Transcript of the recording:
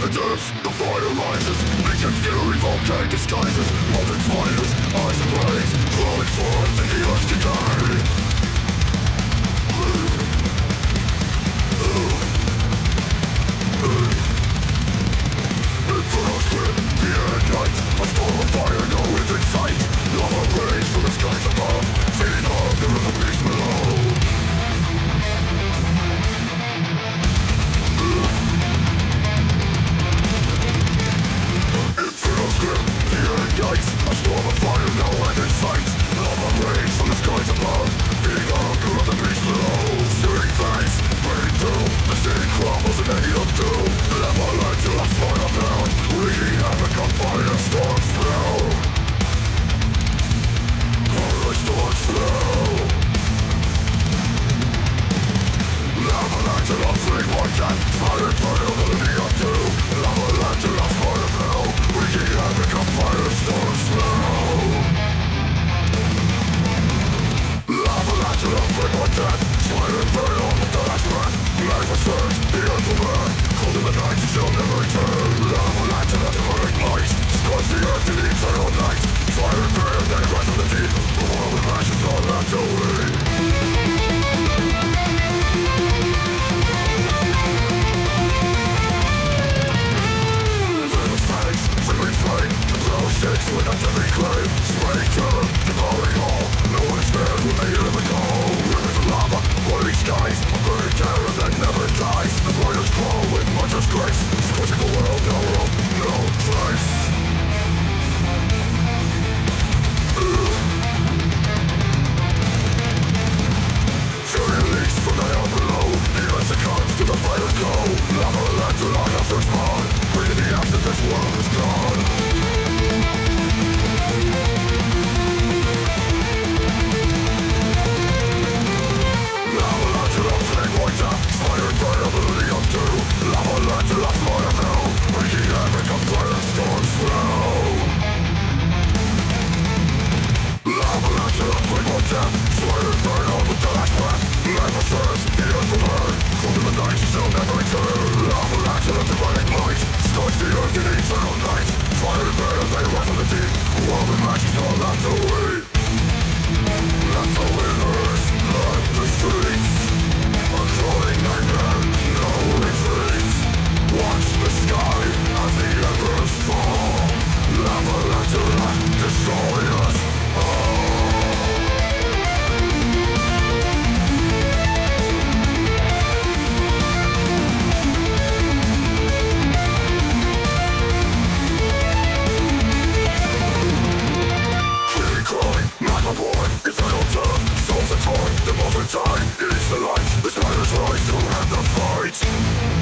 the depths, the fire rises, making fury, volcanic disguises, molten fires, eyes ablaze, crawling forth in the earth's decay. Inferno's grip, the ignite, a storm of fire, no end in sight. Lava rays from the skies above, feeding on the rhythm beast below. Inferno's grip, the ignite, a storm of fire, no end in sight. Lava rays from the skies above, feeding on the rhythm beast below. Searing fangs, burning through, the city crumbles in the heat of doom. Lavalantula fire down, wreaking havoc on firestorms flow. Firestorms flow. Lavalantula flame volcanic, fire fidelity of doom. Lavalantula fire flow, wreaking havoc on firestorms flow. Lavalantula flame volcanic, fire inferno with the last breath. Magma surge, the earth will burn, cold in the night, you shall never return. Lavalantula, the burning light, scorch the earth in the eternal night. Fire and burn, then it rise from the deep, the world with ashes all left to weep. Venomous fangs, flickering flame, the glow shakes with every claim. Spraying terror, devouring all, no one is spared when they live and go. Rivers of lava, boiling skies, a burning terror that never dies. The warriors crawl with much grace, scorching the world, no rope, no place. Fury leaks from the hell below, the earth succumbs to the fire's glow. Lavalantula after spawn, breathing the ash that this world is gone. Lavalantula flame water, fire fidelity of doom. Lavalantula fire flow, wreaking havoc on firestorms flow. Lavalantula flame water, fire inferno with the last breath. Magma surge, the earth will burn, cold in the night, you shall never return. Lavalantula the burning light, scorch the earth in the eternal night. Fire inferno, they rise from the deep, the world with matches all left to weep. Let the winners flood the streets, a crawling nightmare, no retreat. Watch the sky as the embers fall. Lavalantula, destroy us all. Magma born, eternal term, souls are torn, the molten time, it is the light, the stars rise to end the fight.